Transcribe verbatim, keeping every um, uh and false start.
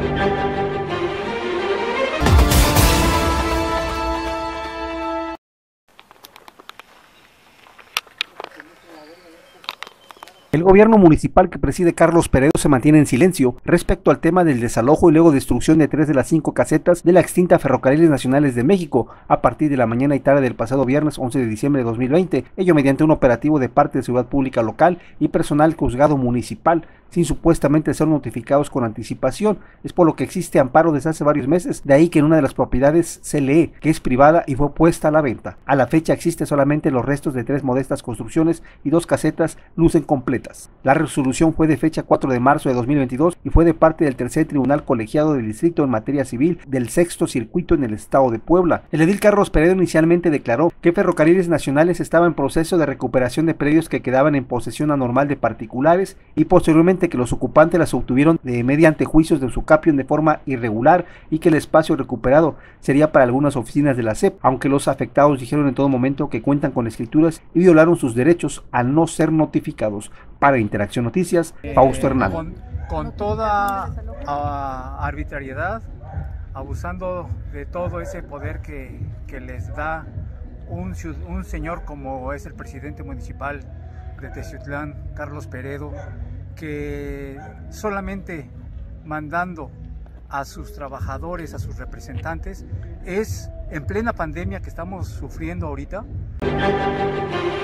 El gobierno municipal que preside Carlos Peredo se mantiene en silencio respecto al tema del desalojo y luego destrucción de tres de las cinco casetas de la extinta Ferrocarriles Nacionales de México a partir de la mañana y tarde del pasado viernes once de diciembre de dos mil veinte, ello mediante un operativo de parte de Seguridad Pública Local y personal juzgado municipal, sin supuestamente ser notificados con anticipación. Es por lo que existe amparo desde hace varios meses, de ahí que en una de las propiedades se lee que es privada y fue puesta a la venta. A la fecha existe solamente los restos de tres modestas construcciones y dos casetas lucen completas. La resolución fue de fecha cuatro de marzo de dos mil veintidós y fue de parte del tercer tribunal colegiado del distrito en materia civil del sexto circuito en el estado de Puebla. El edil Carlos Peredo inicialmente declaró que Ferrocarriles Nacionales estaba en proceso de recuperación de predios que quedaban en posesión anormal de particulares y posteriormente que los ocupantes las obtuvieron de, mediante juicios de usucapión de forma irregular y que el espacio recuperado sería para algunas oficinas de la S E P, aunque los afectados dijeron en todo momento que cuentan con escrituras y violaron sus derechos al no ser notificados. Para Interacción Noticias, eh, Fausto Hernán. Con, con toda uh, arbitrariedad, abusando de todo ese poder que, que les da un, un señor como es el presidente municipal de Teciutlán, Carlos Peredo, que solamente mandando a sus trabajadores, a sus representantes, es en plena pandemia que estamos sufriendo ahorita.